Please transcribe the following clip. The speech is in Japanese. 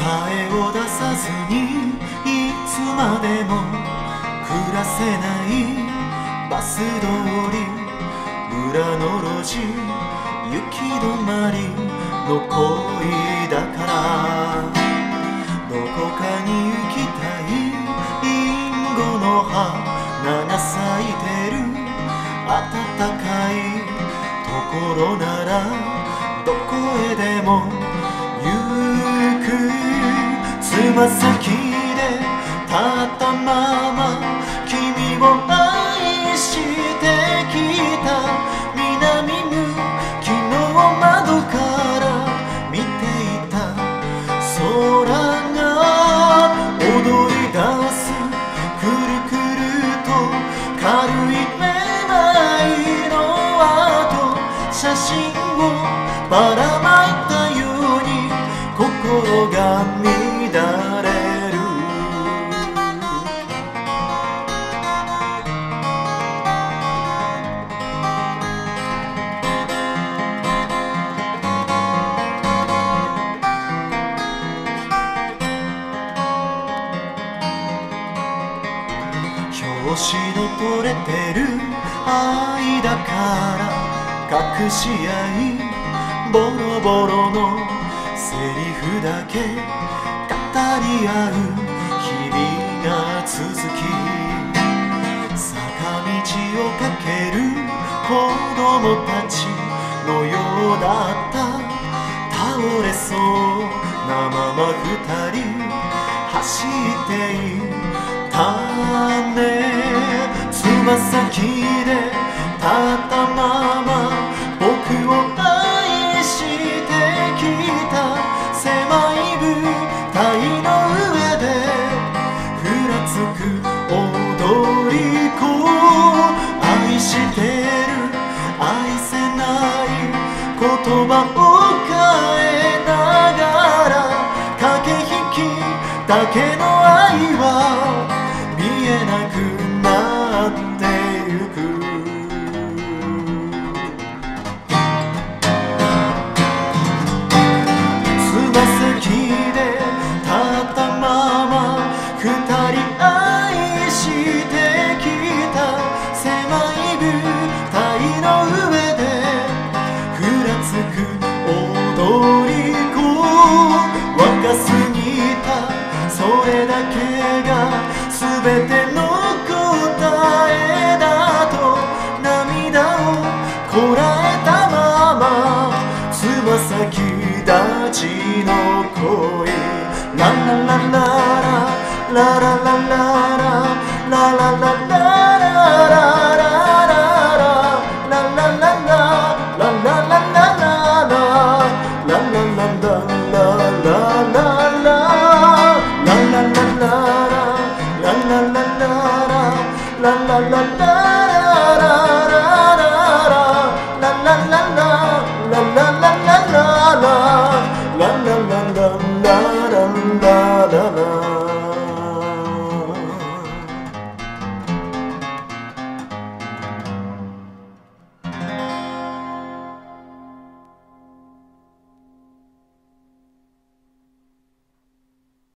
えを出さずにいつまでも暮らせないバス通り、裏の路地、行き止まりの恋だから、どこかに行きたいリンゴの花が咲いてる、暖かいところならどこへでも行く。つま先で立ったまま君を愛してきた、南向きの窓から見ていた空が踊り出す、くるくると軽いめまいの後、写真をばらまいたように心が乱れる。表紙の取れてる愛だから隠し合い、ボロボロのセリフだけ語り合う日々が続き、坂道を駆ける子供たちのようだった。倒れそうなまま二人走っていたね。つま先で立ったまま僕を愛してきた、狭い舞台の上でふらつく踊り子、愛してる愛せない言葉を変えながら、駆け引きだけの愛は見えなくなってゆく。つま先で立ったまま二人愛してきた、狭い舞台の上でふらつく踊り子、若すぎたそれだけが全ての答えだと、涙をこらえたままつま先立ちの恋、ラララララララララララララララ